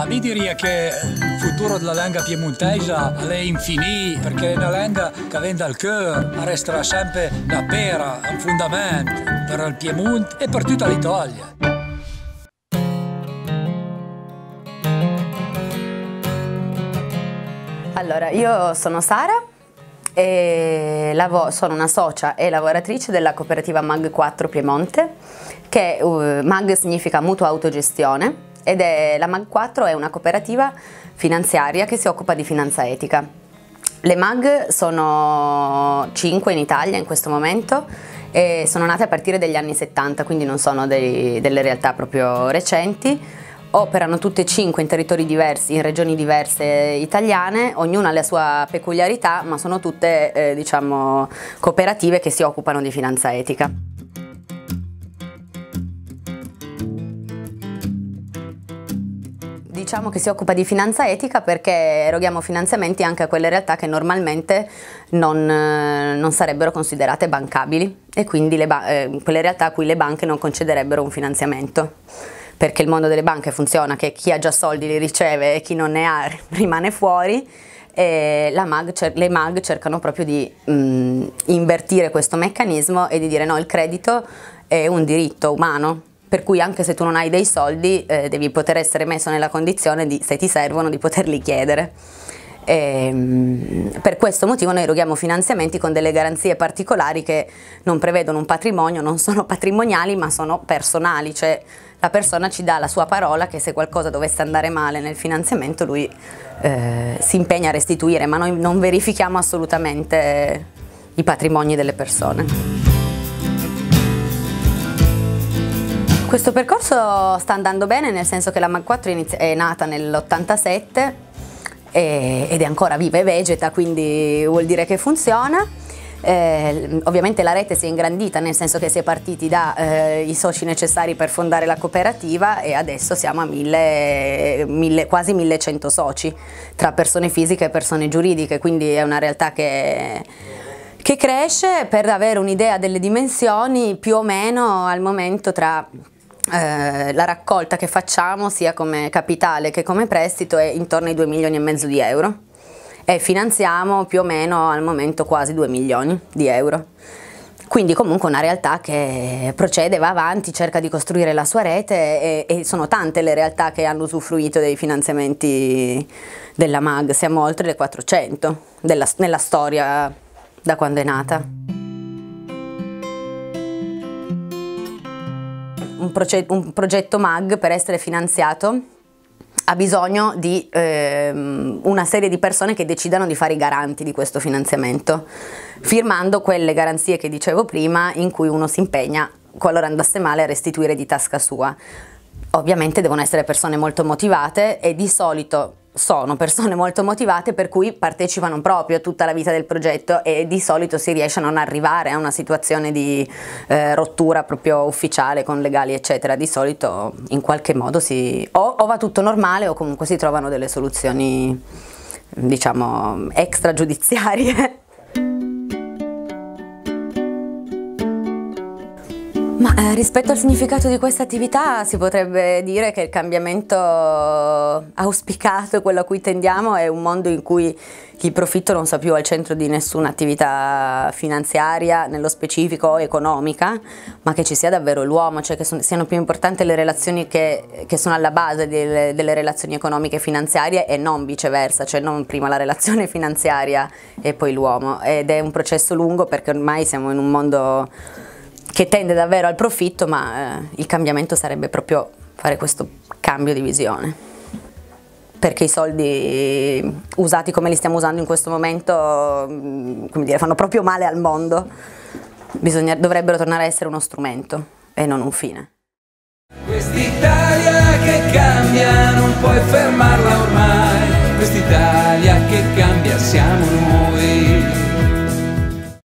Ma mi diria che il futuro della lingua piemontesa è infinito, perché è una lingua che viene dal cuore, resterà sempre una pera, un fondamento per il Piemonte e per tutta l'Italia. Allora, io sono Sara e sono una socia e lavoratrice della cooperativa MAG 4 Piemonte, che MAG significa mutua autogestione, ed la MAG 4 è una cooperativa finanziaria che si occupa di finanza etica. Le MAG sono 5 in Italia in questo momento e sono nate a partire dagli anni 70, quindi non sono delle realtà proprio recenti. Operano tutte e 5 in territori diversi, in regioni diverse italiane, ognuna ha la sua peculiarità, ma sono tutte diciamo, cooperative che si occupano di finanza etica. Diciamo che si occupa di finanza etica perché eroghiamo finanziamenti anche a quelle realtà che normalmente non sarebbero considerate bancabili e quindi quelle realtà a cui le banche non concederebbero un finanziamento. Perché il mondo delle banche funziona che chi ha già soldi li riceve e chi non ne ha rimane fuori, e le MAG cercano proprio di invertire questo meccanismo e di dire no, il credito è un diritto umano, per cui anche se tu non hai dei soldi devi poter essere messo nella condizione di, se ti servono, di poterli chiedere. Per questo motivo noi eroghiamo finanziamenti con delle garanzie particolari che non prevedono un patrimonio, non sono patrimoniali ma sono personali, cioè la persona ci dà la sua parola che se qualcosa dovesse andare male nel finanziamento lui si impegna a restituire, ma noi non verifichiamo assolutamente i patrimoni delle persone. Questo percorso sta andando bene, nel senso che la MAG 4 è nata nell'87 ed è ancora viva e vegeta, quindi vuol dire che funziona. Ovviamente la rete si è ingrandita, nel senso che si è partiti dai soci necessari per fondare la cooperativa e adesso siamo a quasi 1100 soci tra persone fisiche e persone giuridiche, quindi è una realtà che cresce. Per avere un'idea delle dimensioni, più o meno al momento tra la raccolta che facciamo sia come capitale che come prestito è intorno ai 2,5 milioni di euro e finanziamo più o meno al momento quasi 2 milioni di euro. Quindi comunque una realtà che procede, va avanti, cerca di costruire la sua rete e sono tante le realtà che hanno usufruito dei finanziamenti della MAG, siamo oltre le 400 nella storia da quando è nata. Un progetto MAG, per essere finanziato, ha bisogno di una serie di persone che decidano di fare i garanti di questo finanziamento, firmando quelle garanzie che dicevo prima, in cui uno si impegna, qualora andasse male, a restituire di tasca sua. Ovviamente devono essere persone molto motivate e di solito sono persone molto motivate, per cui partecipano proprio a tutta la vita del progetto e di solito si riesce a non arrivare a una situazione di rottura proprio ufficiale con legali eccetera. Di solito in qualche modo o va tutto normale o comunque si trovano delle soluzioni, diciamo, extragiudiziarie. Ma rispetto al significato di questa attività si potrebbe dire che il cambiamento auspicato, quello a cui tendiamo, è un mondo in cui il profitto non sia più al centro di nessuna attività finanziaria, nello specifico o economica, ma che ci sia davvero l'uomo, cioè che siano più importanti le relazioni che sono alla base delle relazioni economiche e finanziarie e non viceversa, cioè non prima la relazione finanziaria e poi l'uomo. Ed è un processo lungo perché ormai siamo in un mondo che tende davvero al profitto, ma il cambiamento sarebbe proprio fare questo cambio di visione, perché i soldi usati come li stiamo usando in questo momento, come dire, fanno proprio male al mondo. Dovrebbero tornare a essere uno strumento e non un fine. Quest'Italia che cambia, non puoi fermarla ormai. Quest'Italia che cambia, siamo noi.